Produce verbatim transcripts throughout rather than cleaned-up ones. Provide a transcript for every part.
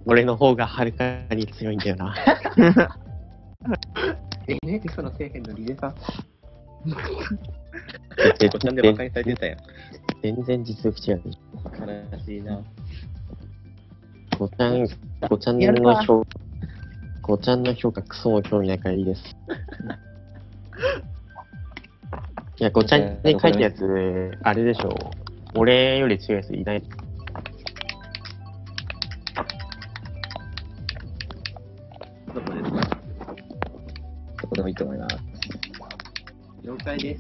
俺の方がはるかに強いんだよな。 エヌエクス の底辺のリレさん。 こちゃんで馬鹿にされてたやん。 全然実力違う。 悲しいな。 ごちゃん、ごちゃんの評ごちゃんの評価クソも興味ないからいいです。いや、ごちゃんに書いたやつ、あれでしょ。俺より強いやついない。 どこですか？ どこでもいいと思います。 了解です。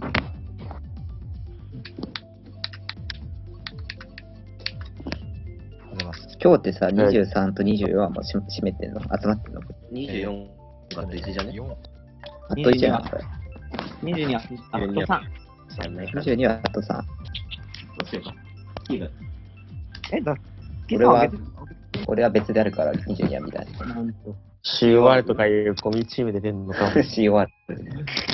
今日ってさ、にじゅうさんとにじゅうよんはもうし閉めてんの？集まってんの？ にじゅうよんがといちじゃね？ あといちやん。 にじゅうにはあとさん。 にじゅうにはあとさん。 どうしようか。キーブ。 え、だ俺は、俺は別であるからにじゅうにはみたいな。 なんと。 シーオーアール とかいうゴミチームで出んのか。 シーオーアール。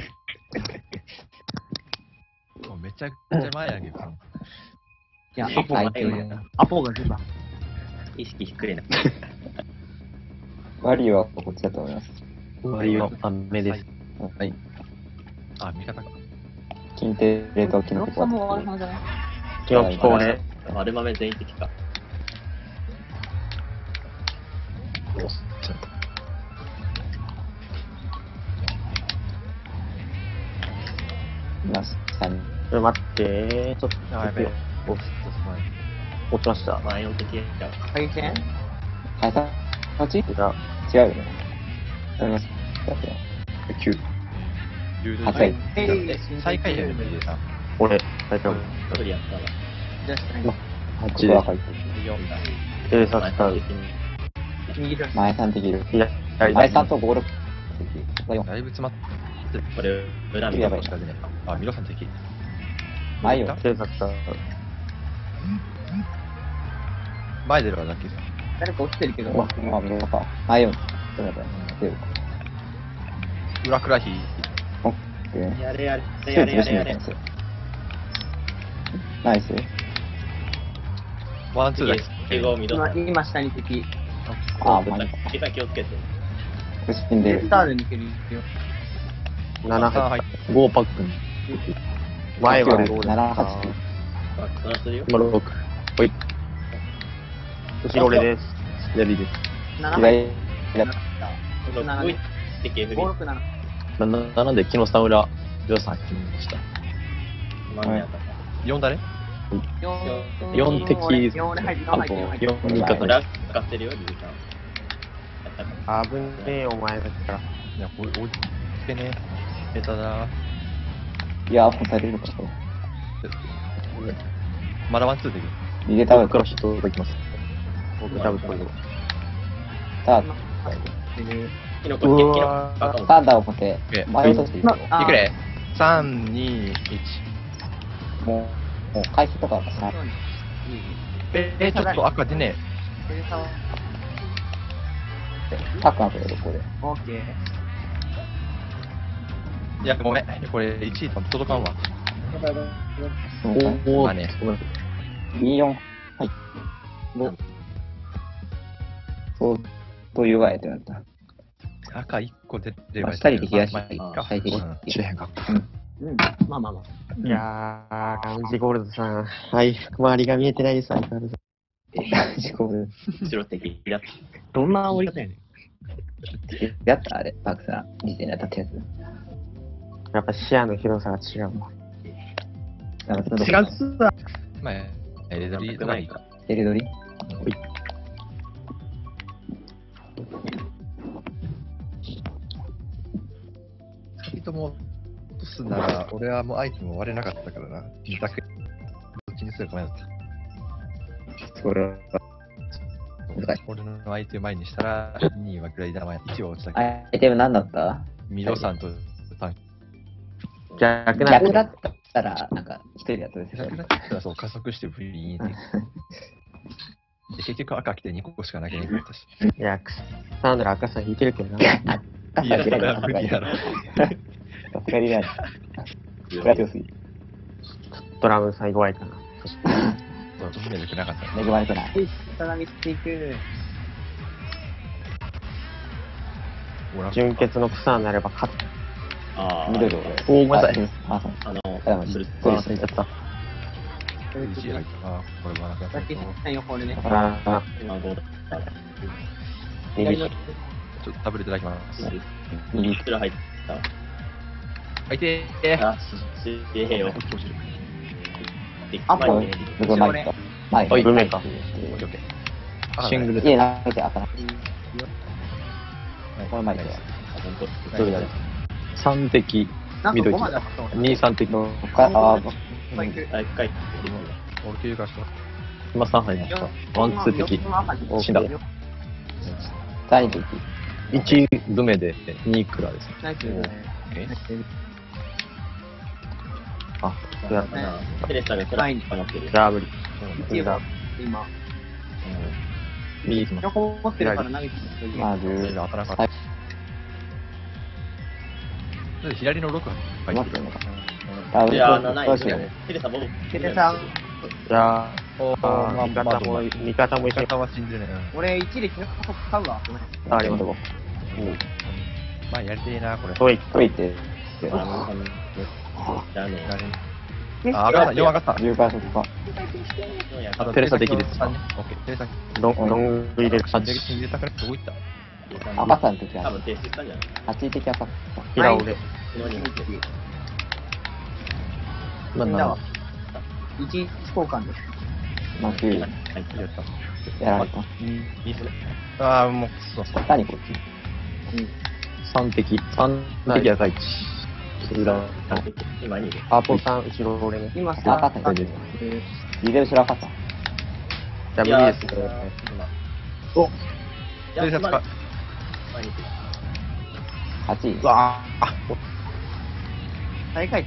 もうめちゃくちゃ前やけど。 いや、 アポがアポが出た。 意識低いな。 ワリオはこっちだと思います。 ワリオアメです。 はい。 あ、味方か。 金テレとキノコもは。 キノコ俺。 丸豆全員的か。 まさに。 待って、ちょっと。 あ、やべえ。 落ちました。 前の敵や。 対戦はい、さこっち違うじゃあ、 違うよね。食べます。きゅう。はち。 最下位やね、リレーさん。 俺、大丈夫。 一人やったわ。 じゃあ、 はちで。 ここは入ってよんだ。 警察使う。 右だる。前さんできる。 いや、 前さんとご、ろく。よん。 だいぶ詰まってこれ、裏見やばい近くね。あ、ミロさん敵。 前よ。 警察使う。 前出るわ、ザッキーさん。 誰か落ちてるけど。 まあ、見ようか。前よ。そうだね。 裏クラヒ。 オッケー。 やれやれスやーツで締めてれやれやれます。ナイス。 ワンツーだけ。 敬語を見ろ。 今、今下に敵。 ああ、マジ気気をつけて。 か。死んでるス。ターで抜けるよ。 ななあ、はい。 ごパック。前はごななはち。 あ、そらするよ。 今ろく。ほい。後ろ俺です。左です。 なな、 左。 ろくいってケーブリご、ろく、なな。 な、な、なんで、木の下裏、りょうさん決めました。 真ん中。 よん誰？ よん敵、 よん俺入ってる、 あと入ってる、入ってる。 よん味方裏使ってるよ、リュウさん。 危ねえ、お前だったら。 いや、これ、追いつけねえ。下手だ。 いや、もうされるかと。 まだワンツーできる。 逃げたわ僕からヒットいきます。僕多分これ。 さあ、 キノコ、キノコ、 うわー赤も。 サンダーを持ってえ、 前落としていくよ。 あいくれ。さん、に、いち。 もう、もう回避とかはしない。 え、え、ちょっと赤出ねタックなくて、ここで。 オッケー。 え。いや、ごめん。これ、いちい届かんわ。 うんおまあね。 によん。はい。ご。そう、というわけでなった。 赤いっこ出ればまあ二人で東まあ、まあいいか。 最適うん知れへんかった。 うん。まあまあまあ。 いやー、ガンジゴールドさん。はい、周りが見えてないです、相変わらず。 自己分。 後ろ敵やっどんな煽り方やねん。 やったあれ、パークさん。にせんに当たったやつ。 やっぱ視野の広さが違うわ。 なんかその違うっすわ。 まあ、エレドリーとかいいか。 エルドリ二人とも落とすなら、俺はもうアイテム割れなかったからな。二択。どっちにするか迷った。 これは、難しい。 俺の相手前にしたら、にいはグライダー前、いちは落ちたけアど、 イテム何だったミロさんとタン逆な逆だったら、なんか、一人でやったんですよ。 逆だったらそう加速してブリーンって。で結局赤来てにこしか投げなかったし。 いや、クサンドラ赤さん引いてるけどな。 あ、 いや、それさすがには無理やろ。 さすがにない。これは強すぎ。 ドラムさん弱いかな。 そう、姫力なかった。 恵まれてない。 はい、下が見ていく。 純潔の草になれば勝つ。 ああ、 緑俺。 おー、ごめんなさい。 あ、そう。 あの、 あ、でも、 ブルブル忘れちゃった。 いち入ったな。これはなくなったさっきさん横でね。 ああ、 今ごだ。 右左の、 ちょっと食べていただきます。 右すら入った。 あ、いてー。 あ、し、し、へよ。 あ前にねすごい前か。前か。 おい、文面か。 オッケーオッケー。 シングルいや、投げて、あかな。これ前で。 どれだ三滴、 なんかごまであった二三滴。 どっか、あー、 あ、一回。 俺休暇した。 今三入りました。ワンツー滴。死んだ。 第二滴。 一ブメで二クラです。 ナイスね。 えあ、いや、 テレサがクライン持ってる。 じゃあ無理。 一応今、 右行きます。 横持ってるから投げてる。 まず、 当たらなかった。左のろく入ってるのか。 あ、 いや、 嘘なない。 嘘しかね。 テレサ僕。 テレさん、 じゃあ、 おあー味方も、味方も一緒に味方は死んでるね。 俺一力買うわ。 あります。 まあやりてえな、これ。 トイッと言って、 あの、あの、じゃあね。 あ、上がった、よん上がった。 じゅうからそこか。 あとテレサ的ですオッケー、テレサ。 ロン、ロング入れる死ん感じ。 で死んでたからどこ行った赤さんの時は多分、停止したんじゃないはち滴赤さん。 平俺。 昨日に見てる。 なんだ一交換で。 まあ、きゅう。 はい。 やった。 やられた。 いいっすね。ああ、もう、そうそう。 何こっち三滴。三滴赤い。裏。 今にいる。 アポさん、後ろ俺ね。 今さ、 赤さん。リゼル後ろ赤さん。 じゃあ無理ですね。 おテレサ使う。 前にいる。 はち。 うわあ、 大会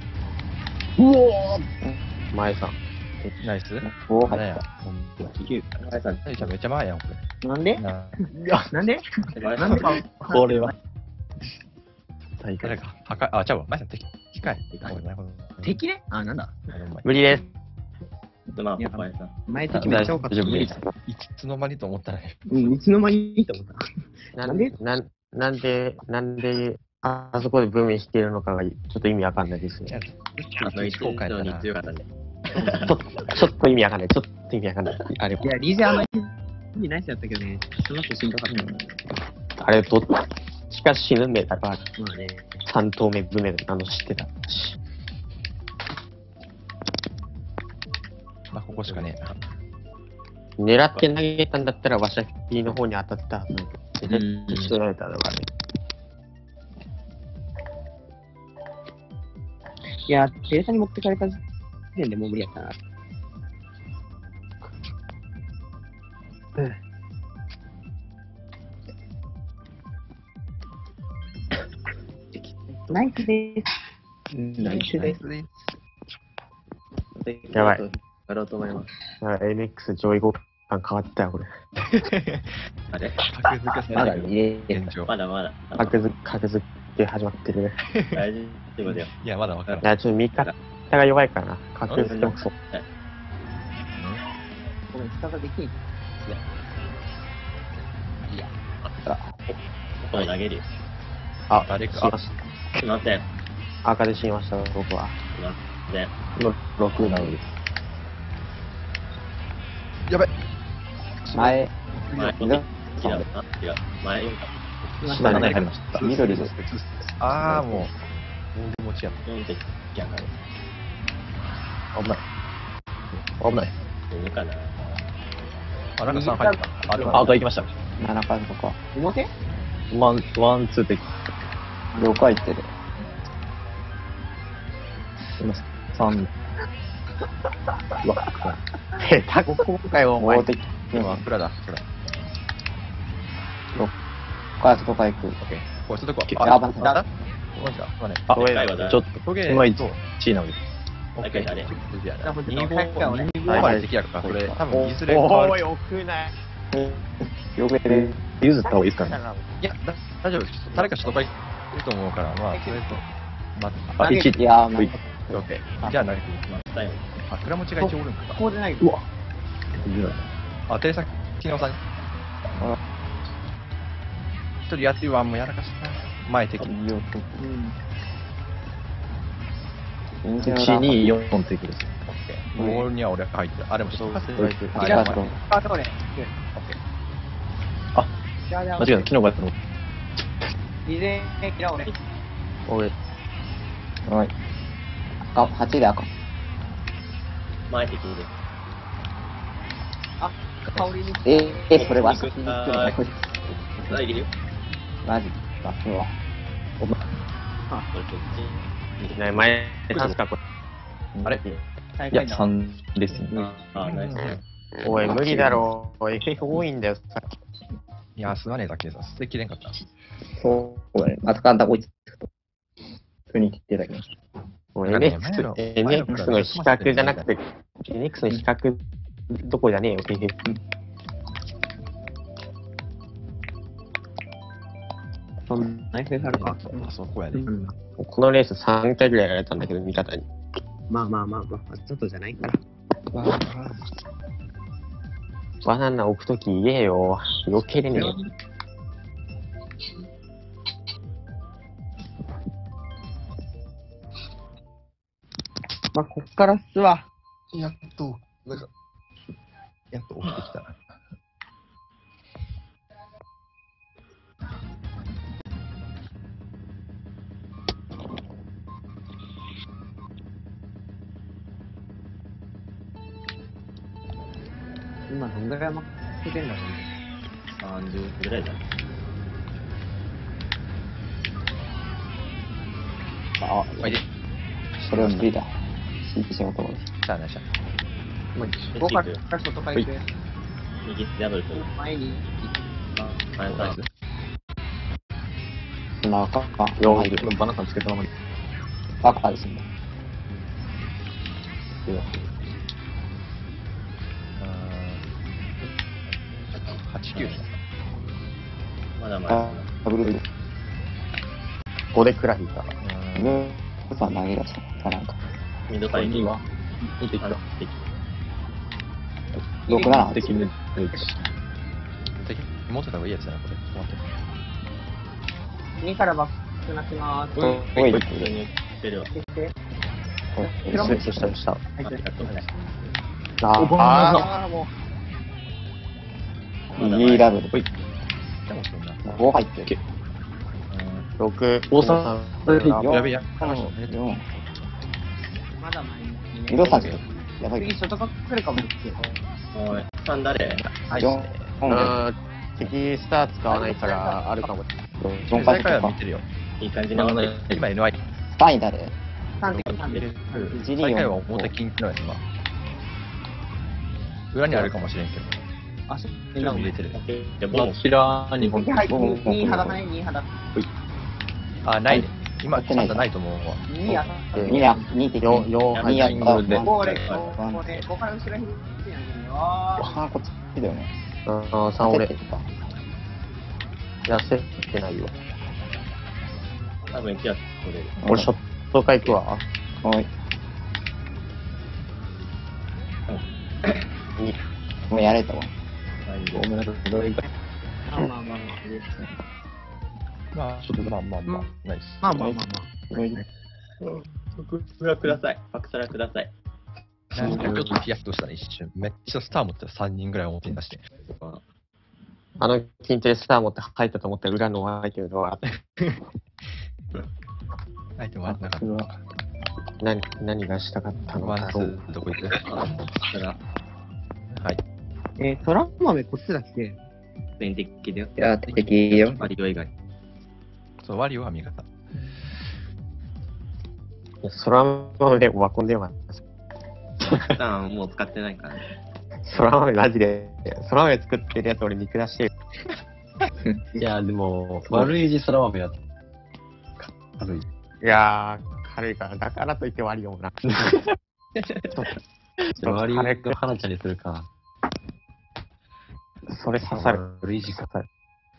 前さん。 ナイス。 ご入何やった。。 きゅう。前さん。 めちゃめちゃ前やん、こなんでれ。ななんで前さなんでかこれは。大会。 誰か、赤い、あ、ちゃうわ、前さん敵かい。おいなるほど。 敵ねあ、なんだ無理です。 スマート前さん。 前敵めっちゃ多かった。 大丈夫です。 いつの間にと思ったね。 うん、いつの間にいいと思った。 なんで、なんなんで、なんで、ああそこで文明しているのかが、ちょっと意味わかんないですね。 あの、一後悔だな。 に強かったんで。 ちょっと、ちょっと意味わかんない。ちょっと意味わかんない。あれい、や、リーゼあんまり意味ない人やったけどね、その子しんどかった。 あれ、どっちか死ぬ目だから、 まあね。 三頭目文明なの知ってたし。 まあ、ここしかねえな。 狙って投げたんだったら、ワシャキの方に当たったはずなんだけど、 うん絶対られたのがね。 いや、テレサに持ってかれた時点でもう無理やったな。ナイスです。ナイスです。 やばい。 やろうと思います。 あ エムエックス 上位互換変わったよ、これ。 あれ格付けさまだれて入れてる。 現状。 まだまだ。 格付格付け始まってるね。 大丈夫だよ。 いや、まだわからんい。や、ちょっと味方が弱いからな。格付けもそう。 ごめん、下ができん。 ここ投げるよ。 あ、 誰か死にましすいません。 た。赤で死にました、僕は。 すいません。 今、ろくなのです。 やばい。 前、 前、 緑違う。あ、違う。前、よんか。 下に入りました。 緑です。 ああ、もう、もう持ちや。 よんって逆か危ない。危ない。 いいかな。 あ、なんかさん入った。あ、でもあ、赤行きました。 ななからそこか。 表ワン、ワン、ツーで。 了解ってる。 すいません。三。うわ、下手ここかよ、お前法。的に今、 は、 プラだ、プラ。 ろくからそこから行く。 オッケー。これ、ちょっとこう。 あ、まだだ。 これか。まあね。 あ、 これはちょっと、 トゲ今一、チーなので。 オッケー。 誰にご、にごまで敵やから、これ、多分いずれ変わる。 奥ない。 よくで。 譲った方がいいですかね。 いや、だ大丈夫です。誰か人がいると思うから、まあ、それと、まあ、 あ、 一、 いやー、まういオッケー。じゃあ、投げていきます。 だよ。 あ、倉持が一応おるんか。 こうじゃない。 うわ。 あ、テレサ、昨日さん。 人やってるわ、もうやらかしたな。前敵。 いいよ、 うん。 いいんじゃないいち、に、よん敵です。 ボールには俺が入ってる。あ、でも、そうかせそうてそうあ、 違うやばい。 あ、そうね。 あ、 違う違う。 間違えた、キノコやったの。 事前嫌俺。 俺、 はい。赤、はちで赤。 前敵で。 あ、香りに。 ええ、それは先に行くのがこいあ、いけるよ。 つ。マジか。うわ。 これこっち。 ね、前、さんすか、こあれいや、 大会だ。 さんですね。 あ、あ、ナイス。 れ。おい、無理だろ。エフエフ 多いんだよ、さっき。 いや、すまねえだけでさ、捨てきれんかった。 そうだね。また簡単こいつ。普通に切ってたけど。 もうなんかね NX 前のエヌエックス の比較じゃなくて、エヌエックス の比較どころじゃねえよ、エフエフ。 そんな エフエフ あるか。 あそこやで。 うん。 このレースさんかいぐらいやられたんだけど、味方に。 まあまあまあまあ、ちょっとじゃないから。 わバナナ置くとき言えよ。余計でねえよ。 まあ、こっからっすわ。 やっと、なんか、やっと起きてきたな。 今どんぐらい負けてんだろうね。 さんじゅうぐらいだね。 あ、 おいで。 それは無理だ。新規仕事も。 しゃあないしゃまあ、ここから外から行く。 右ダブルと。 前に。 あ、ナイス。 そんな赤か。 よん入る。 バナナつけたままに。 赤ですね。 はち、きゅう。 まだまだ。 ダブルブル。 ごでクラヒた。 ルーパー投げ出したかなんか。 ミドサイドは。 見てきた。 敵。 ろくなな。 敵に。 敵、持ってた方がいいやつだな、これ。ちょっと待って。 にからバックなしまーす。 おい。 普通に出るわ。 消して。 失礼したした。 はい、 ありがとうございます。 あああ、も右ダブル。 でもそんな。 ご入ってる。 あ、ろく、おさん、 やべえや。 よん。 う、まだ前に。 色差し。やばい。 次、ショートカット来るかもですよ。 おい、さん誰はい。 よん。 あー敵スター使わないからあるかも。 よん回最下位はか見てるよ。 いい感じに合わない。 今 エヌアイ。 さんい誰さん敵、さん敵。 一最下位は二表金のやつ今。裏にあるかもしれんけど。 あ、そちょっと入れてる。 じゃあ、ボン。 キラーにに入って、に肌ない、に肌。 あ、ないね。今、ちゃんとないと思うわ。 にや。 二や、二敵。 よん、よん、 二やった。 で。 ここで、ここで、ここから後ろに引いてやるよ。 あ、こっちだよね。 ああ、さん俺。 焦ってた痩せてないよ。 多分、気が取れる。 俺、ショット回行くわ。 はい。 に、 もうやれたわ。 ごめんなさい。どれか。 まあまあまあまあ。 まあ、ちょっとまあまあまあ、ナイス。 まあまあまあま僕はください。パクサラください。 なんかちょっとヒヤッとしたね、一瞬。めっちゃスター持ってたらさんにんぐらい表に出して。 あの筋トレスター持って入ったと思ったら裏の相手のは相手もあれなかった。 何、何がしたかったのワンツかと。 ー、どこ行くあ、そら、 はい。 えー、空豆こっちだっけ全敵だよ。 いや、敵よ。 マリオ以外。 そう、ワリオは味方。 空豆でワコンでは普段もう使ってないからね。 空豆マジで、空豆作ってるやつ俺見下してる。 いや、でも、悪い字空豆や軽い。 いやー、軽いから、だからといって悪いよな。ちょっと悪い軽くを花ちゃんにするか。 それ刺さる。 悪い字刺さる。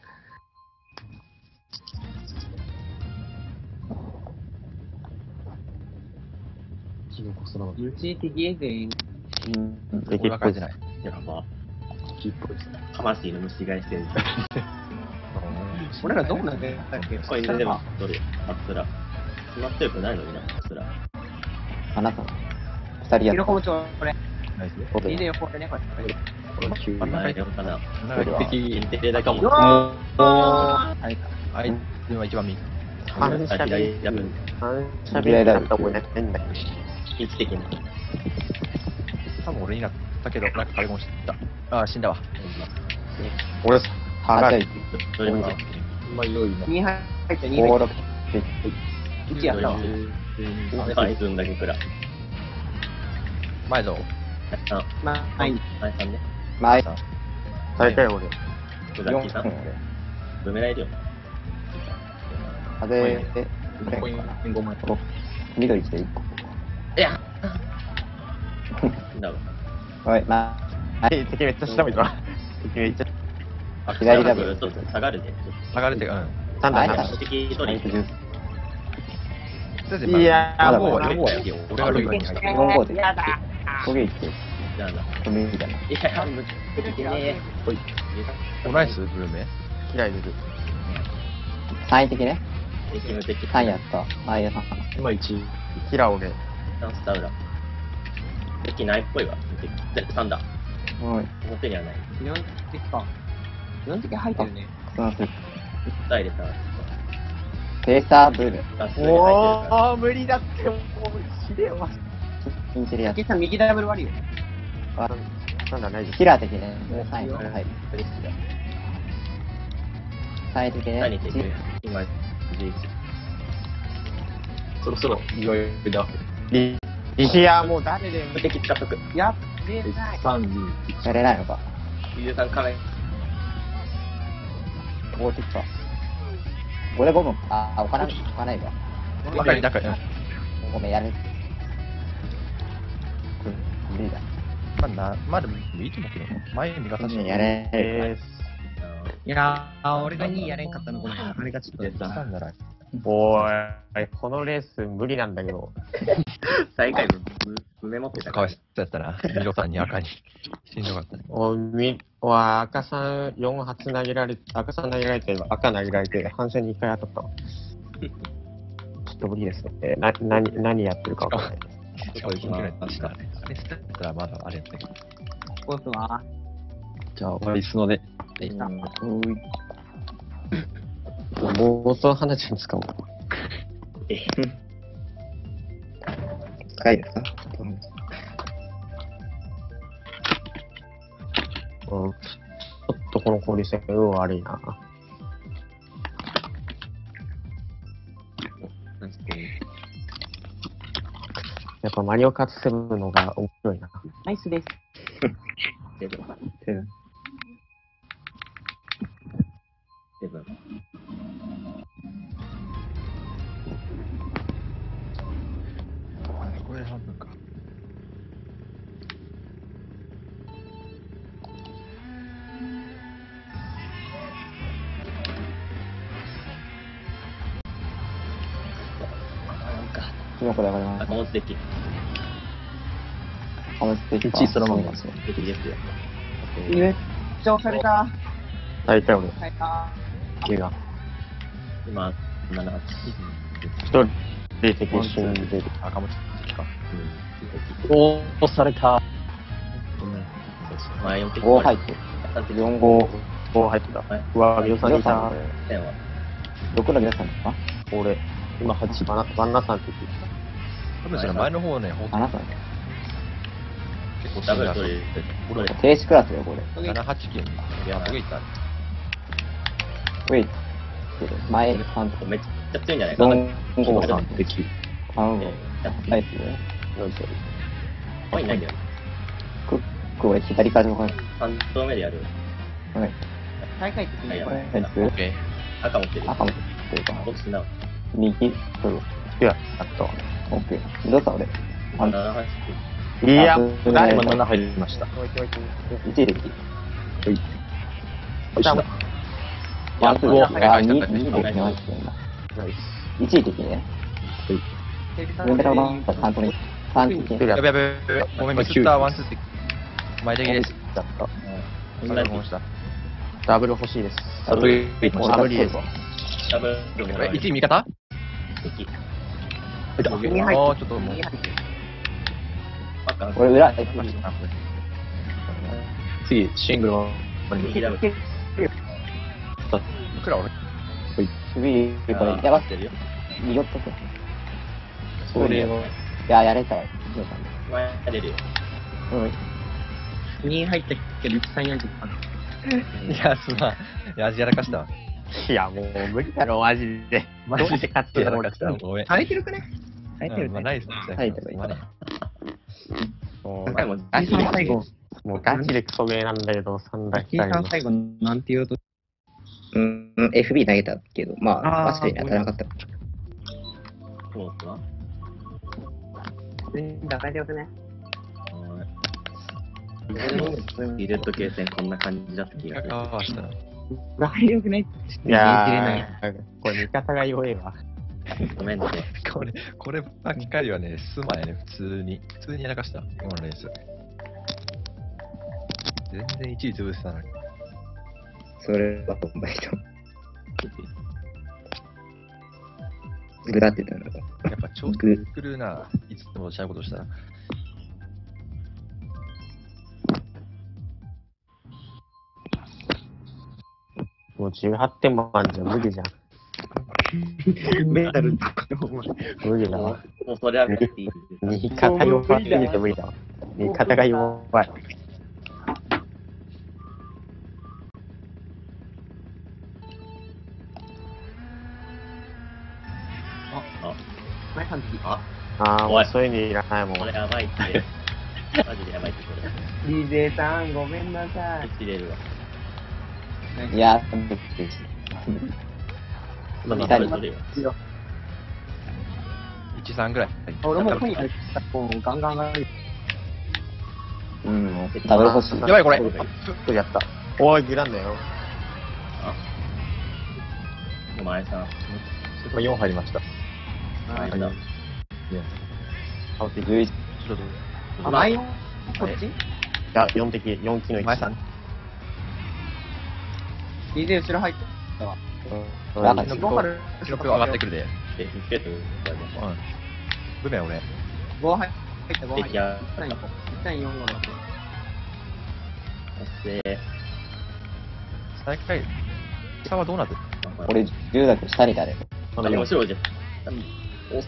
キノコ空豆。 無知的エゼン。 うん。 でき俺は書いてない。 やば。 キっぽいですね。 魂の虫飼いしてる。 俺らどうなんだっけこれでも取る。アツラ。そんな強くないのにな、アツラ。 あなたの。二人やヒロコムチョこれ。 ナイス。 こいいねよ、これね、これ。 あんまりかな。 敵限定だかも。 はい。 あいつは一番右。 反射左で、 ダブル。 反射でだった覚えないんだけど。 位置的に。 多分俺になったけど、なんか壁もした。ああ、死んだわ。 俺、下がる。 どれもまあ、良いな。 に入ってに五入っ六。 ていちやったわ。 あいつんだけくらい。 前ぞ。 あ、 まあ、はい。 前さんね。 前。 大体俺。 ふざきさん。ブメラいるよ。 風で、 コインごまい。 緑来ていっこ。 いやだろ。 おい、まあ、 え、敵めっちゃ下見たわ。敵めっちゃ。 あ左ダブルちょっと下がるで。 下がるって、うん。 なんだなんだ。 敵取り。 相手十。 いやー、もう、 まだもう、 俺がルイバに入ってる。 四号で。トゲ行って、 じゃあな。 トゲみたいな。 いや、むちゃくちゃね。 おナイス、ブルーメ。 嫌いでる。 三位的ね。 敵無敵。 三位やった。あ、いや、三。 今一。 キラ俺。 ダンスタウラ。敵ないっぽいわ。敵さんだ。 おい、 表にはない。 よん滴か。よん滴入ってるね。 そのす。 ダイでさ、 ペーサーブルー。 ガスで入ってるから。 ー、無理だって、もう、ひでえわ。 インテリア。 竹さん右ダブル割るよ。 あ、 なんだ、ないです。 キラー的ね。三位の入る。三位的ね。 何敵今、じゅういち。 そろそろ、いよいよだ。 リリアもう誰で無敵使っとく。 やっべない。 さん、に、 やれないのか。 ゆうさん仮面。 ゴーティックか。俺ゴム、あ、置かない、置かないわ。 わかり、なんか、 ごめん、やる。無理だ。 まあ、な、まあでもいいと思うけど、前見が確かに。 やれる。 えいやー、俺がにやれんかったのごめん。あれがちょっとしたんなら、 ー、おい、このレース無理なんだけど。 最下位のメモってたかわいそうやったな。ミロさんに赤に。しんどかったね。 おみ、わ、赤さんよん発投げられ、赤さん投げられて、赤投げられて、反射にいっかい当たったわ。ちょっと無理ですね。な、なに、何やってるかわかんない。 しかも、緊急なしたね。あれしたったらまだあれやったけど。 こうすわ。 じゃあ、終わりすので。 うい。 暴走花ちゃん使おう。 深いですか？ うん、ちょっとこの交流戦、運悪いな。やっぱマリオカートセブンのが面白いな。 ナイスです。 セブン。 セブン。 セブン。 これ半分か。 キノコで上がりまあ、 す。 この敵。 ハムステーキか。 うちそのままですね。 敵ですよ。 めっちゃ押された。 大体俺、 はいた。 怪我。 今、ななはち。 一人で敵死んでる。 赤持ちか。 おー、押された。 前よん敵。 ご入ってる。 さん敵。 よん号。 こう入ってた。 はい。 うわ、ミオさんにいた。 線は。 どこの皆さんですか？ 俺、今はち、バナバンナさんって言って多分それ前の方ね、ほんとあなたね。 結構ダブル取り。 俺、 停止クラスよ、これ。 ななはちきゅうに。いや、すごいいた。 ウェイ。前、さんとめっちゃ強いんじゃないかよな。 ん号さん。 敵。 さん号。 えーナイスね。 よいしょ。 コインないんだよ。 クックは左からの方に。 さん投目でやる。 はい。 大会的にこれ。 ナイス。 オッケ赤持ってる。 赤もっていうか、 ボクシーな。 右、そう。 いや、やったわ。 オッケー。どうした俺。あななはち。 いや、 あ誰今なな入りました。 おいおいおいいち位的。 おい。下もワン、ツー、あ、に、にですね、マジでな。 ナイス。 いち位的ね。上からバン、さんとに。さん的ー。やべやべやべ。ごめん、ミスったワンツーって。前的です。 やった。 ありがとうございました。 ダブル欲しいです。 ダブルダブルです。 ダブルもらええ、いちい味方敵。 あー、ちょっともう。 赤、 俺、裏、 次、シングルは、 右ダブル。 いくら俺首、これ、やばってるよ。見よっとく。 それは、 いや、やれたわ。 前出るよ。 うん。 に入ったけど、いちさんよんとか。 いや、すまん。いや、味やらかしたわ。 いや、もう無理だろ、マジで。 マジでどうして勝つの俺やらかしたわ。ごめん。 耐えてるくね耐えてるうんまあ、ナイスだ耐えてもいいまあねも今回もうガチで最後、 もうガチでクソゲーなんだけど、三大キーさん最後、なんて言うと、 うん、うん エフビー 投げたけど、まあ、 あーマスに当たらなかった。 そうかな。 全然大丈夫ね。 リレット系戦こんな感じだった気がする。 ああ、したな。 大丈夫ね。 いやー、これ味方が弱いわ。 ごめんね。 これ、こればっかりはね、すまんやね、普通に。普通にやらかした。今のレース。全然いちい潰してたのに。 それは、お前と。グラってたの。 やっぱ調子くるな、いつもちゃうことしたら。 もうじゅうはってんもあるじゃん、無理じゃん。 メンタル、 無理だわ。 もうもうそれは無理っていい。 味方弱すぎて無理だわ。味方が弱い。 あ、 前半次。 あ、 ああ、もおいうそういうのいらないもん。 これやばいって。マジでやばいってこれ。 ディージェー さん、ごめんなさい。 入れるわ。 いや、 まあ、 二人それぞれよ。 いち、さんぐらい。 俺もとにかく、もうガンガンガン。 うん、ダブル欲しい。 やばいこれ。 ちょっとやった。おい、グランだよ。 あ、お前さん。 これよん入りました。 あれだ。 顔的。 じゅういち。 あ、前こっちいや、よん的、よん機のいち。 前さん。 ディージェー 後ろ入ってたわ。 うん。 なんかうんご春、 記録上がってくるで。 え、見つけてる。 うん。ブメ俺。 ご入った、ご入った。 敵や。 いち対よんごだ。 そして、 最下位。下はどうなってる俺、じゅうだけど下に誰あ、面白いじゃん。お、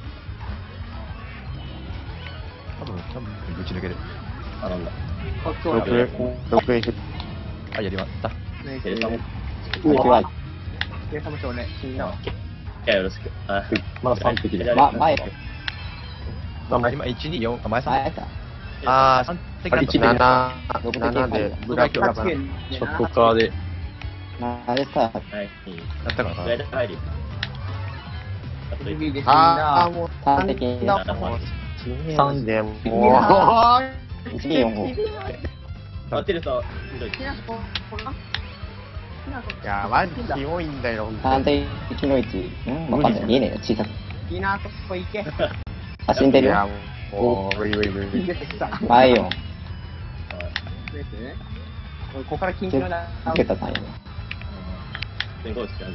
多分、多分、ぶち抜ける。 あ、なんだ。 こっちは、 ろく、ろくエフ。 あ、やりました。 ねテレサも。 うわ、 計算もちょうね、死んだわ。 いや、よろしく。あ、 まださん的で。 ま、前、 あ、今、いち、に、よん、あ、前さん。 前か。 あー、さん的ななな、 ろく的ななで、ブラックラバナ。 シショットカーで、 あれさ、 はい。 やったかな上で入るよ。あといエフビー で死んああ、 だ。 もう、 さん的にななさんで、もう、 いち、に、よん、ご。 あ、テレサ、ひどい。 きなこ、こな。きなこ、 いや、マジ強いんだよ、 さん的のいち。うん、わかんない。見えねえよ、小さく。 きなこ行け。 あ、死んでるよ。 いや、もう、無理無理無理。 出てきた。 前よ。 ですね。俺、ここから緊急な。 受けたさんよ。 すごいしある。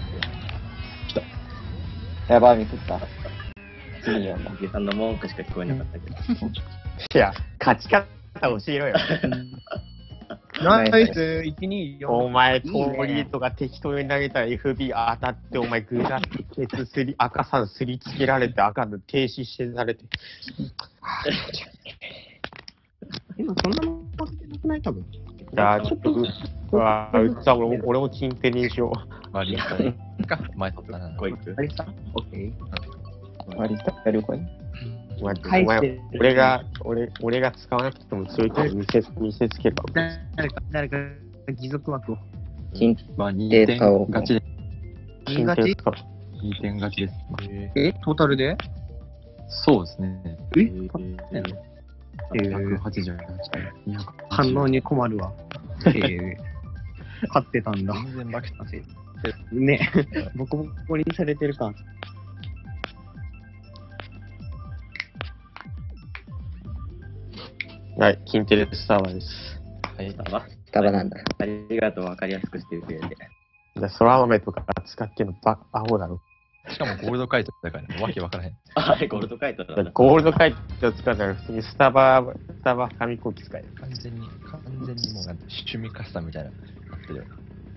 やばい、ミスった。次によんだ。 ゲさんの文句しか聞こえなかったけど。 いや、勝ち方教えろよ。 ナイス、いち、に、よん。 お前、トーリーとか適当に投げたら エフビー 当たって、お前、グラってケツすり、赤さんすりつけられて、赤で停止してされて。 今、そんなもんなくない多分。 いやー、ちょっと、うわー、じゃあ俺も、俺もチンテリにしよまあ、リンカね。か、前取ったな。 こういくあ。れさ、オッケー。 割り下了解。 う。お前、 返してお前俺が、俺、俺が使わなくても強いから見せ、見せつけるから。 誰か、誰か、義足枠を。 金まあ、にデてんータを勝ちで、 言いがちチンテ使うにてん勝ちです。 え、トータルでそうですね。 えええひゃくはちじゅうはちてん。 反応に困るわ。えー、勝ってたんだ。 全然負けた。 ね、ボコボコにされてるか。 はい、キンテレスターバーです。 はい。 あ、まタバなんだ。 ありがとう、わかりやすくしてくれて。 で、そら豆とか使ってんのバアホだろ。 しかもゴールドカイトだからね、わけわからへん。 あれ、ゴールドカイトだな。 ゴールドカイトを使うなら普通にスタバ、スタバ紙飛行機使える。 完全に、完全にもうなんて趣味カスタムみたいな、なってるよ。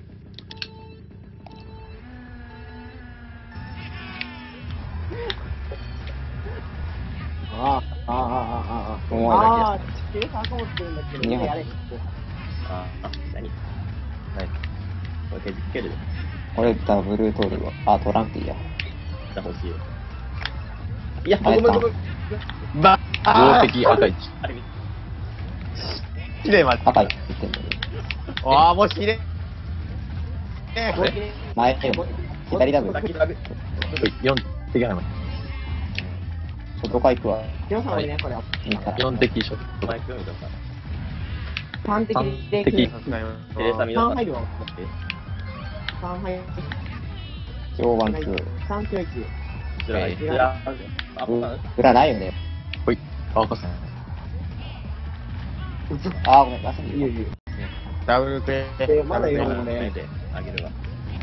ああ、ああ、ああ、ああ。 思いだああ、計算かもってるんだけど、 日本やれ。 あ、あ、何はい。 これ手付けるで。 け。俺ダブル取るわ。あ、取らんていいや。 じゃ欲しいよ。いや、ごあめんごめんごめん。 ば量的赤い。 あれ見きれいまで。 赤いって言ってんのに。 ああ、もうきれい。え前よ。左ダブル。 先ダブル。 よん的なの。 外か行くわ。 ヒロさんはね、これ、 いいから。 よん的ショット。 マイク見とか。 三的で的いく。 テレサ見とか。 三入るわ。三入る。 上ワンツー。 三強一。 うら、うら、あ、こんなの裏ないよね。 あ、赤さん。 あー、ごめん、ラストにいいよいいよ。 ダブルクエでまだよこもねれであげるわ。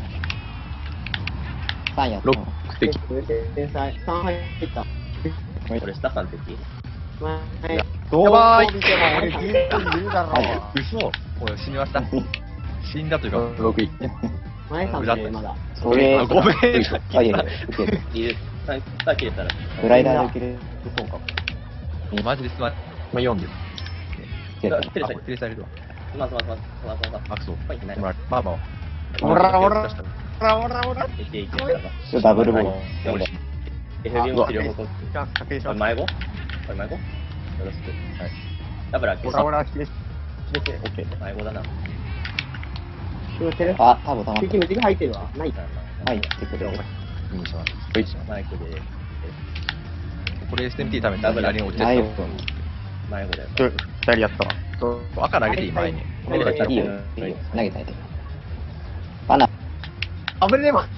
さんやった。 ロック的。 天才。三入った。 これ下さん的。 前。 どう見ても俺銀いるだろ。 嘘俺死にました。死んだというか、 ろくい。 前さんでまだ。 それ、 あごめん。 あ、いやいや、受ける。 いる。さん、さ切れたら。 グライダーで受けるそうかも。 マジでスマ、 まあよんです。 受ける。 あ、 テレサ、 これされるわ。 すまんすまんすまんすまんすまんすまん。 あ、そう。 はい、ない。 まあ、まあまあ。 ほらほらほらほらほら。 いけいけ。 ちょダブルボール。 エフビー も治療報告。 確認します。 これ迷子これ迷子よろしく。はい。ダブル開けほらほら、切れ。 オッケー。迷子だな。 決めてる。 あ、多分溜まっ敵無敵入ってるわ。ない。 た。はい、来てくれる。 いいにします。 マイクで。 これ エスエムティー 食べたら左に落ちてないよ。 迷子だよ。 ちょ二人やったわ。 た。赤投げていい前に。 テレサいいよ、いいよ。投げたいで。バナ、 あぶねえわ。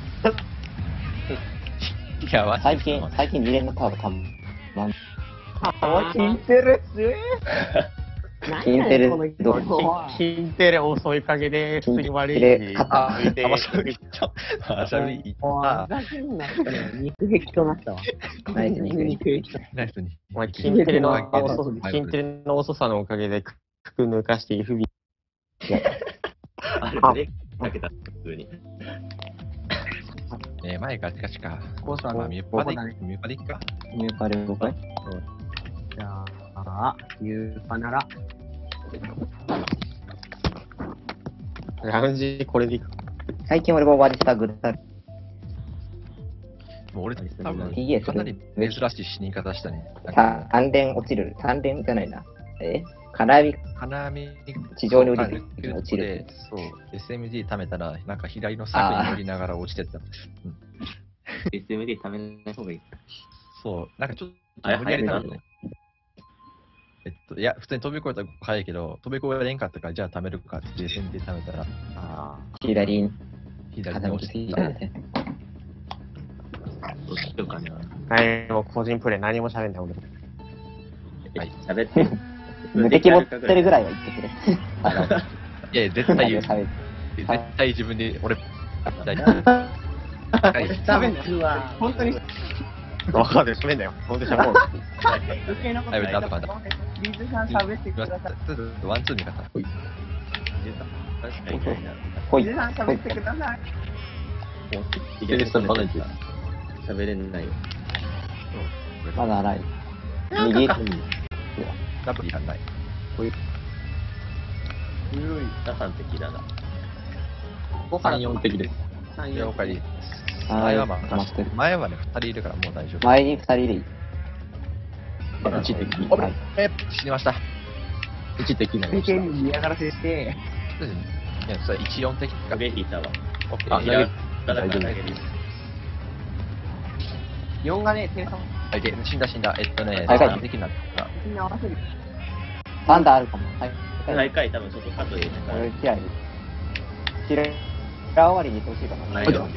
いや、マジで最近、最近リレーのカードたまん。 聞いてるっす。 キンテレこのどうキンテレ遅いかげで普通に悪い。 キンテレ勝ったあ、見てあ、まあ、しゃべり、まあ、しゃべり、あ、 ふざけんなって肉壁となったわ。 ナイス肉肉壁と。 ナイスに。 お前、キンテレのキンテレの遅キンテレの遅さのおかげで、くく抜かして不備。 あれ、ブレーキかけた、普通に。 えー、前か、チカチカ。 こうさまあ、ミューパでいく、ミューパでいくか。 ニューパルごかいじゃあ、ユーパなら。 ラウンジ、これでいく。 最近俺が終わりしたグルタル。 もう俺、多分ピーエーかなり珍しい死に方したね。なんか三連落ちる。三連じゃないな。え金網、 金網、 地上に降りるそう落ちるそう、エスエムジー 貯めたら、なんか左の柵に乗りながら落ちてった。 エスエムディー 貯めない方がいい。 そう、なんかちょっあれと無理やり早くな貯めたね。えっと、いや、普通に飛び越えたら早いけど、飛び越えれんかったから、じゃあ貯めるかってエスエムジー 貯めたら、 あ左に左に落ちて傾きた。 すぎて。 あ、どうしようかな。 はい、もう個人プレイ何も喋んない俺。 はい。 喋って。 無敵持ってるぐらいは言ってくれ。あの、 いやいや、絶対言う。 喋る絶対自分で、俺、大丈喋んな。本当にわかる、喋んだよ。ほんと喋ろう。 余計なことはい、 ない。 歌とかだ。 リズさん喋ってください。 ワンツー見方。ほい。 確かにいないな。 ほい。 リズさん喋ってください。 テレサバナイト。喋れないよ。 まだ荒い。右。 ダブルいらない。 打算的だな。 さん、よん的です。 いや、おかえり。 は前はまあ止まってる。 前はね、ふたりいるからもう大丈夫。 前に二人でいい。 いち的。 はいえ、死にました。 いち的なの世間に嫌がらせして、 いや、それいちよん的か。 ベイティーたわ。 オッケー。 あ投げだから大丈夫投げる。 よんがね、テレサもはい、で、死んだ死んだ。えっとね、 はいはい三的になった。 みんな合わせる。 パンダあるかも。はい。 大会多分外カットで。 俺、キラリ。キラ、キラ終わりに行ってほしいかな。 ないよ。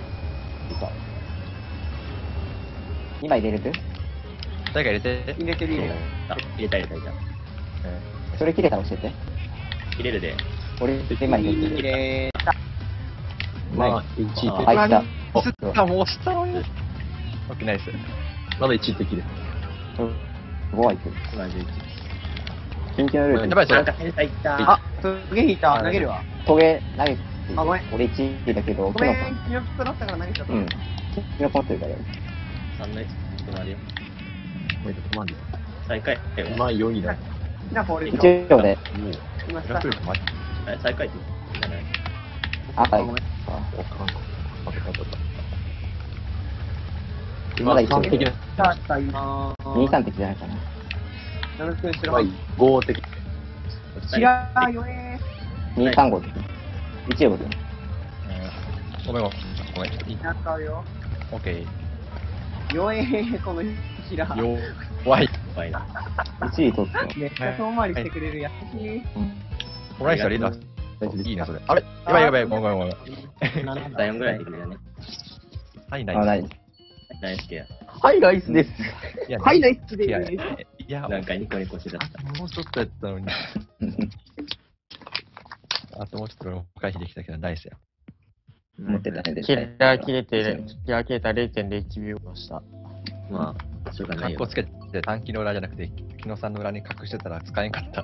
にまい入れる誰か入れて。 入れてる入れてる。 あ、入れた入れた入れた。 それ切れたら教えて。 入れるで。 俺、今いる。 綺麗。 まあ、いちいって。 入った。 ミスった、もう押したのに。オッケー、ナイス。 まだいちいってきる。 ごはいく。 今じゅういち。 緊急のルール。 やばい、それなん。か変態いった。 あ、すげえ引いた。投げるわ。 トゲ投げて。 あごめん俺いちいだけど、 ごめん、記録取らったから投げちゃった。 うん。キノコ持ってるから。 さんのいちとなるよ。 これ止まんね最下位。 え。まあ、よんいだ。 きなこ俺でし一ょ。 応で、 もう、 いましたヤク。ルトマジ。 え最下位ってじゃない。 赤い。 ごめん。 あわからんか。あったあったあった。 まだ一応さん的な。 さあ、さあ、今。 にさん敵じゃないかな。 なるくん、白まあ番。 ご的。 白ーよえにさんご敵。いちを敵。 ごめんごめん。ごめん。 ー。なんかよ。 オッケよえー、この白。 ー。弱い。 怖いな。 いちい取って。 めっちゃ遠回りしてくれるやつし。 オライスはリーダー。いいな、それ。あれやばいやばい、ごめんごめんごめん。 だよんぐらいできるよね。 はい、ナあ、なイい。 ナイスケはい、ナイスです。 ス。いやはい、ナイスでいや、 ーす。 いや、 ア。なんかニコニコしだした。 もうちょっとやったのに。あともうちょっと俺も回避できたけど、ナイスや。 持ってたね。 キラー切れて、キラー切れた れいてんれいいちびょうました。 まあ、しょうがないよカッコ。つけて短期の裏じゃなくて、木野さんの裏に隠してたら使えんかった。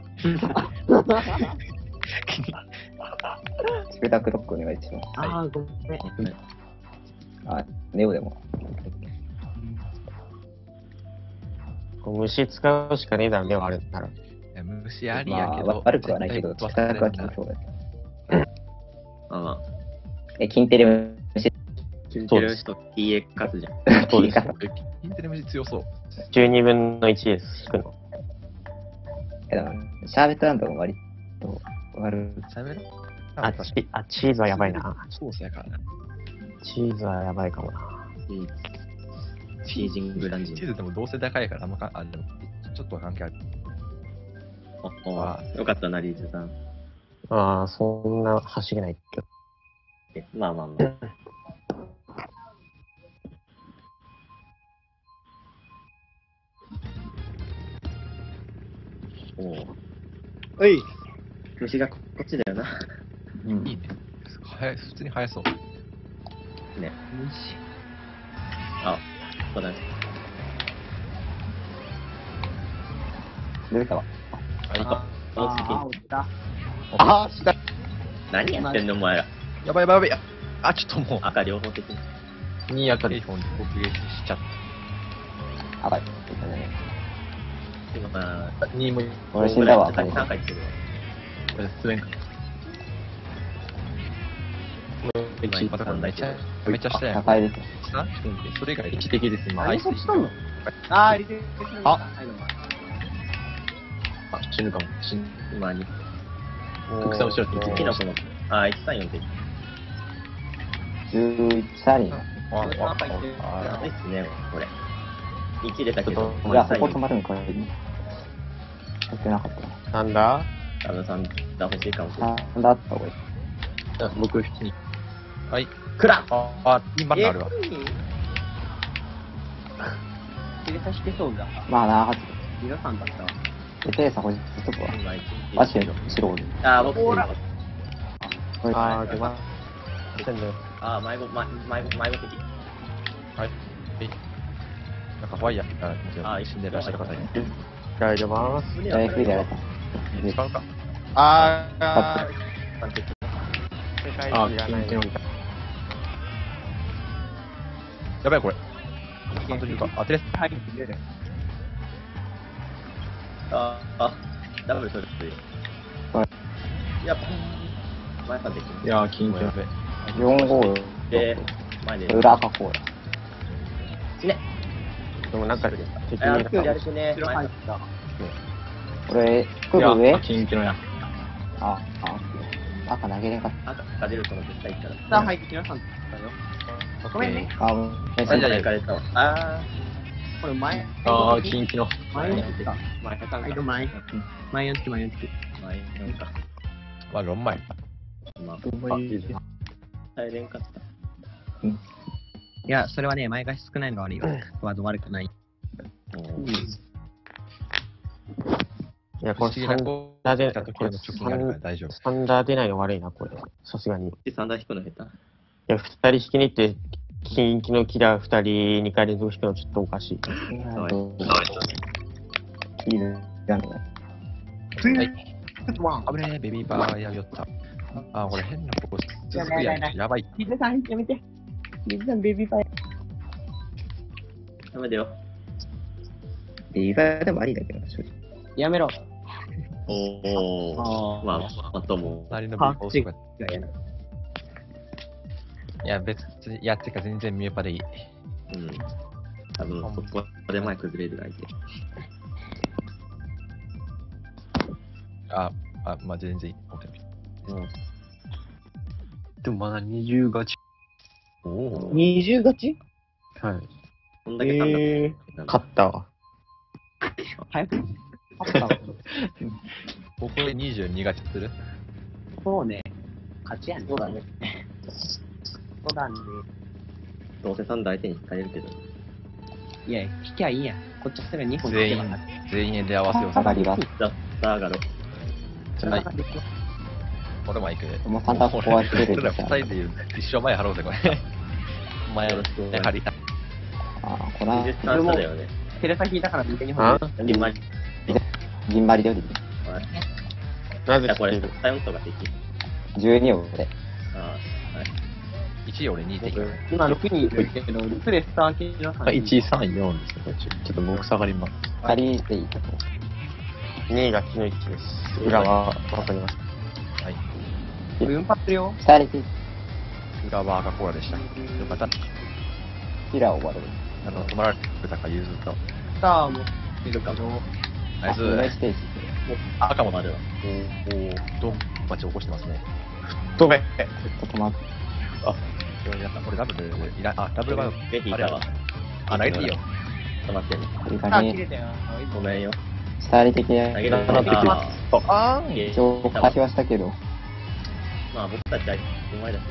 スペタクロックお願いします。 あー、ごめん。 あ、ネオでも。 こう虫使うしかねえだろ、目はあるなら。 いや虫ありやまあ、 けど。 悪くはないけど、 絶スペタクは対忘れんな効きそうだ。 まあまあ、 え、金テレ虫、 キンテルと ティーエックス 勝つじゃん。 そうです。 インテリ虫強そう。 じゅうにぶんのいちです、引くの。 えだからシャーベットランドも割と悪い。 しゃべるあ、チあチーズはやばいな。 ソースやからな。 チーズはやばいかもな。 うん。チージングランジン。 チーズでもどうせ高いからあんまか、あ、でも、ちょっとは関係ある。 おおよかったな、リーズさん。 ああ、そんな走れないけど。 えまあまあまあ。おお。 おい。 虫がここっちだよな。 うんいいね。早い、普通に早そう。 ね。あ、そうだね。 出てたわ。 あ、いた。 あ、 あ大ー、 好き。 落ちた。 あー、した。 何やってんの、お前ら。 やばいやばいやばい。あ、ちょっともう。 赤両方的に。 に赤でテレフォンで攻撃しちゃっ赤い。出たね。 今、 にも俺死んだわ。 さんかいってるわ。 これ進めんか。 た。 今またこれめっちゃ、めっちゃしたやん。 高いです。 したそれ以外でいち的です、今。 アイス何そっちとんのあー、リセットするんだ。 あはいどうもあ、死ぬかも。死ぬ。 今に。 たくさん後ろにキノコの。あ、いちさんよん的。 じゅういちサリン。 あ、 ああ、 あ、 あ、 いいっすね、これ。いち入れたけど、 いや、ここ止まるんかい。やってなかったな。 なんだ多分さんだ欲しいかもしれない。 あ、だった方がいい。 あ僕、に。 はい。 クラあ、あ、今のあるわ。 入れさ引けそうだ。 まあな、はず。 皆さんだったわ。 で、ペーサーほじっとくわ。 今いちわし、後ろおる。 あ、僕、 ほらこれああ、出ませんね。 あ、迷子、ま迷子、迷子的。 はい。えなんかファイヤーがあ死んでらっしゃる方に。 大丈夫ます。 ダイフリーやられた。 使うか。あー、 あ完璧。 世界あ、 一がない緊急やばいこれ。なんというか、あ、テレス。 はい、入れる。 あ、あ、ダブル取るっていう。 はいやっぱ、前さんできる。 いやー、緊急。 やべえ。 よんごで、前で。 裏赤コーラ。 ね。 でもなんか敵あ、 に今日やるしね。 白入った。 これ、すいやぐ上緊急のや。 あ、あ、赤投げれんかっ赤が出ると思って絶対行ったら。 さあ、入ってきなさんだよ。ごめんね。 た。あ、もう、え、 あじゃあ行かれたわ。あこれ前。 あー、緊急の。 前やった。 ー、前かはい、どうも前。前やって前やって。 前なんか、 まあ、ろんまい。 まあ、 あ、いいです。 耐えれんかった。 いや、それはね、前が少ないのが悪いわ。ワード悪くない。 うんいや、これ不思議サンな子ダーで、 来た時の貯金があるから大丈夫。 サンダー出ないの悪いな、これ。さすがに。いサンダー引くの下手。 や、二人引きに行って、近畿のキラー二人二回連続引くのちょっとおかしい。 かわいどういいね。やんのね。 はい。危ねえ、ベビーバーやりよった。あ、これ変な子続くやん。やばい。 ヒデさん、やめて。ヒデさん、ベビーパイ。 ダメだよ。 ビーバーでもありだけどな、正直。 やめろ。 おお。 あまあ、あとも隣のビパッチーバーが。 がやる。 いや、別に、いや、てか全然ミューパでいい。 う、うん。多分、そこで前崩れる相手。 あ、あ、まあ、全然いい。 でもまだにじゅう勝ち。 おお。 二重勝ちはい。 こんだけサンダーえー、勝ったわ。 早く勝ったわ。 ここでにじゅうに勝ちするそうね。勝ちやね。そうだね。そうだね。 どうせサンダー相手に引かれるけど。 いや、引きゃいいやん。こっちからにほん全員、全員で合わせよう上がります。 ザッター上がろう。 はい。俺も行く。 もうサンダーここは出る俺ら二人で言う。一生前払おうぜ、これ。前よろしくお願いします張りたい。 ああ、このにじゅうさん差だよね。 テレサ引いたから右にほあん銀まり。 銀張りで降りて。 なぜじゃあこれ、 知ってるサヨンとか敵。 じゅうにをで。 ああ、はい。 いちい俺にてんよん。 今ろくにんいるけど、プレスター系のさんいちさんよんですね。ちょちょっと僕下がります。 二人でいいとこ。 にいが木の位置です。裏はわかります。 はい。 分発するよ。 下に裏は赤コーラでした。よかった。 キラーを割る。 あの、止まられたか譲った。 スターもいるかも。 ナイス。 あ上ステージ。 赤もなるわ。 おおお、ドンマチ起こしてますね。 止め。 ちょっと待って。 あ、やった。俺ダブルいらあ、ダブルバー。 ベヒいたわ。 あ、投げていいよ。 止まってね。 あ、 これがね、 切れたよ。 ごめんよ。 下り的な投げられなあーかあった。 一応書きはしたけど、 まあ僕たちはうまいだしね。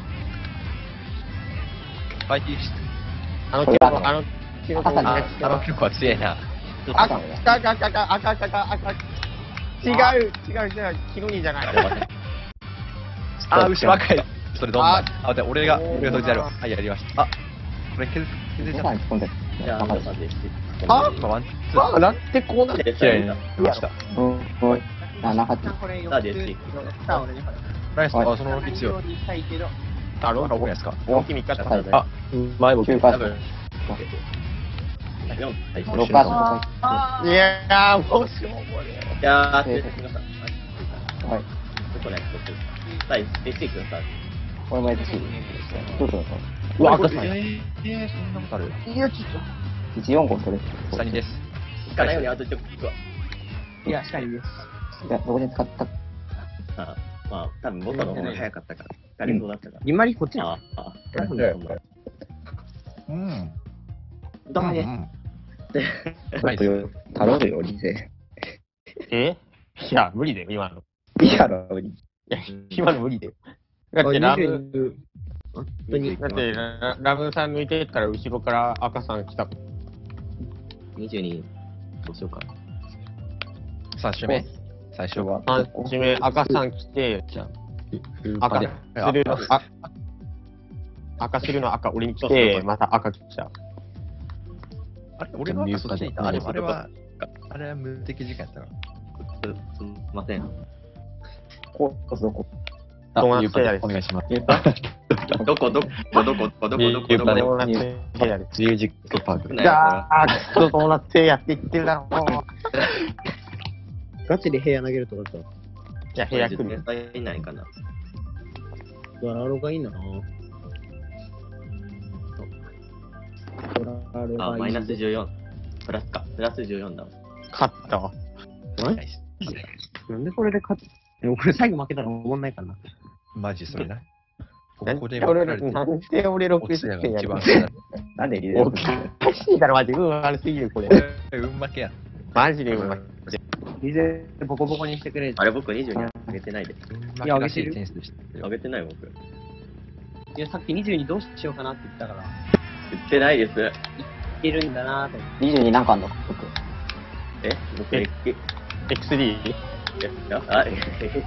ファイティーして。 あの、キノあの、キノコ赤さんあ、あの結構強いな。 赤、赤、赤、赤、赤、赤、赤、赤、違う、違う、違う、キノニじゃない。 あ、牛若い。それどんなああ、で、俺が、俺がそいつやるわ。はい、やりました。あ、これ削、削れちゃっさん突っ込んで。 じゃあ、あわかるんたさんでして。 あた。今ワン、ツー。 あ、なんてこうなって。 きれいになりました。 うん、うん。あ、なかった。 これよさあ、でして。 スター俺にほら。 ナイス。あ、その動き強い。 にしたいけど。 あろなんか多くないですか大きいみっかはいあ、 前僕きゅうパーダブル。 よん。はい。 ろくパーセンあいやー、もうしょうもねいやー、失礼しました。はい。 はい。 どこね、こっち。さあ、エッチー君さ、 これも エイチシー。どうぞどうぞ。 うわ、赤さん。 えー、そんなことあるいちよんご取れ。 下にです。 行かないようにアウトしておくわ。 いや、しかりです。 いや、どこで使ったあまあ、多分僕の方が早かったから。誰そうだったから。 ギンマリこっちなああ、ああ、なんだそんな。 うん。 どうね。 ちょっとよ、頼むよ、リゼ。 えいや、無理だよ、今の。 いいやろ、無理。 いや、今の無理だよ。だってラブ、 本当に。 だってララブさん抜いてったら後ろから赤さん来た。 にじゅうに、どうしようか。 さん周目最初は。 三周目赤さん来て、 じゃあ、 赤で。 するの、あ赤するの赤俺に来て、また赤来た。 あれ俺の赤そっちにいた。あれ、あれは、あれは無敵時間やったな。 すすみません。 こう、どこあ、 友ゆうか達部屋ですお願いします。 どこ、どこ、どこ、どこ、どこ、どこ、どこ、 ゆうかね友達部屋です。 ミュージックパーク。 じゃあ、くそ友達部屋って言ってるだろう。 ガチで部屋投げるとかさ。 じゃあ部屋来る。 いないかな。 ドラロがいいな。ドラロあ、 がいい。 マイナスじゅうよん。プラスか。プラスじゅうよんだわ。 勝ったわ。 なんでこれで勝っでもこれ最後負けたらおもんないかな。 マジそれな。こなんこでで俺、 られてなんで俺ろく落ちたがじゅってんやる一番下だ。 なんでリゼおかしいだろ、マジ。運悪すぎる、これ。 運負けや。 マジで運悪い。 リゼボコボコにしてくれ。 あれ、僕にじゅうに上げてないで。 運負けらしい点数でした。 上げてない僕。 いや、さっきにじゅうにどうしようかなって言ったから、い言ってないです。 けるんだなと思って。 にじゅうになんかあんの僕。 え僕、えエックスディー? よあ、え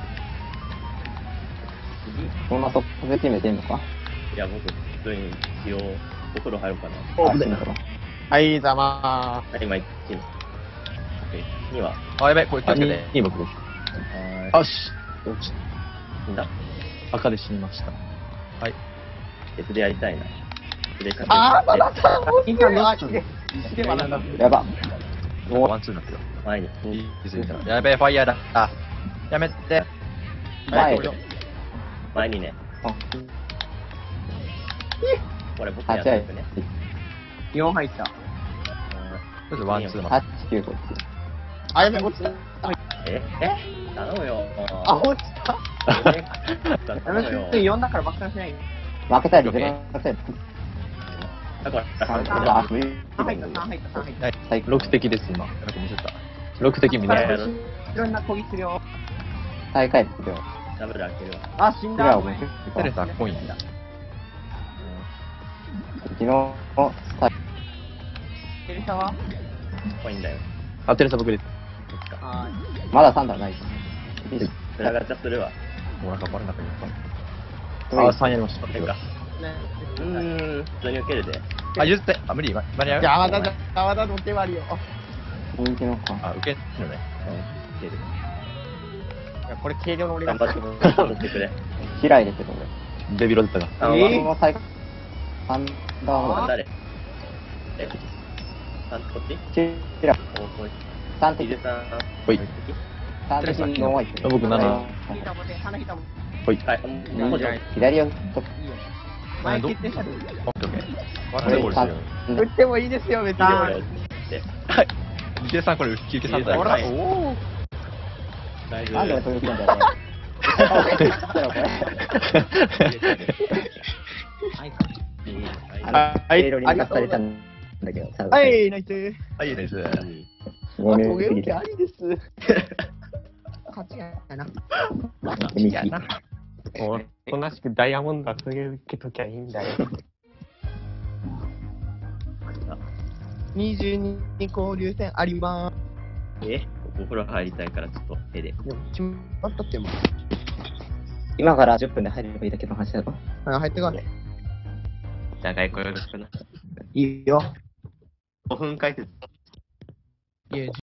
そんなトップで決めてんのかいや、僕、普通に一応、お風呂入ろうかな。 あ、死んだから。 はい、ざまあ今、いちには、 あ、やべえ、これ気をつけて。 いい僕です。 あよし。 死んだ赤で死にました。 別でやりたいな。別であー、まだでさ、もうインターネットで。で、まだだ。 やば。 ワンツーになってる。 前に。 気づいたら。やべえ、ファイヤーだ。あ、やめて。 前。 前にね。 あこれ僕やっはちはいてくね。 よん入った。 ちょっとワンツーまで。 はち、きゅう、ご。 あ、やべ、落ちた。 ええ頼むよ。 あ、落ちた。 え頼やめむよ。 て、よんだからばっかりしない。 負けたり自分のせい。 だから、 あ、無理。 さん入った、さん入った、さん入った。 最ろく敵です、今。 なんか見せた。 ろく敵見ない。 やるいろんな攻撃するよ。 最下位ですよ。 ダブル開けるわ。 あ、死んだ。 キラーをお前テレサ、コイン。 昨日の最テレサはコインだよ。 あ、テレサ僕です。 あまださんだない。 それガチャするわ。 もうなんかバレなくなった。 あ、さんやりました。 これか。 ーね。 うーん、普通に受けるで。 あ、譲って。あ、無理。間に合う。 いや、まだだ、まだの手割りよ。 人気のか。 あ、受けるね。 受ける。 いや、これ軽量の俺が頑張って、取ってくれ。 嫌いですけどね。 デビロだったが。 あ、 えーこの最下位。サンダーも誰えさんこっちキラー。 おこい三敵ヒデ。さん。 ほい。 三敵の多い。 僕なな引いたもんね、鼻引いたもん。 ほい。 はい、もうちょい。 左をちょっいいよ。前ど決定したで。 オッケーオッケー。ワンとツーゴールしよう。 打ってもいいですよ、別に。 で、俺、って。 ヒデさん、これ、休憩さんだよ。 ヒデさんはいおー。 だいぶ、 なんで俺飛び込んだよ、これ。あこれはい。 はい。 黄色に抜かされたんだけど、さはい、ナイス。 はい、いいです。 ごめんトゲ受けありです。 勝ちやな。 右やな。 おとなしくダイヤモンドはトゲ受けときゃいいんだよ。にじゅうに交流戦ありまーす。 えお風呂入りたいから、ちょっと、手で。 でも、決まったっても。 今からじゅっぷんで入ればいいだけの話だろ。 あ、入ってこね。 じゃあ、外交よろしくな。 いいよ。 ごふん解説。 いえ、